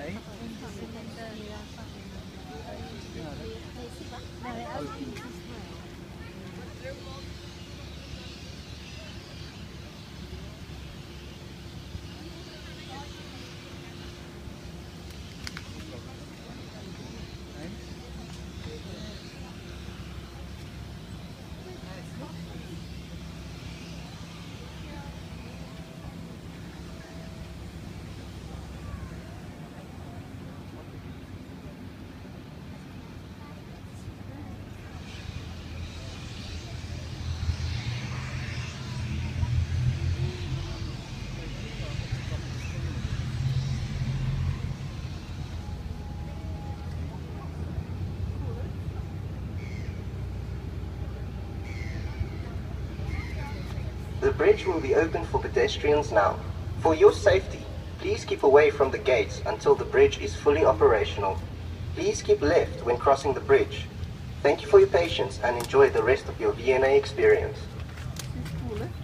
The bridge will be open for pedestrians now. For your safety, please keep away from the gates until the bridge is fully operational. Please keep left when crossing the bridge. Thank you for your patience and enjoy the rest of your V&A experience.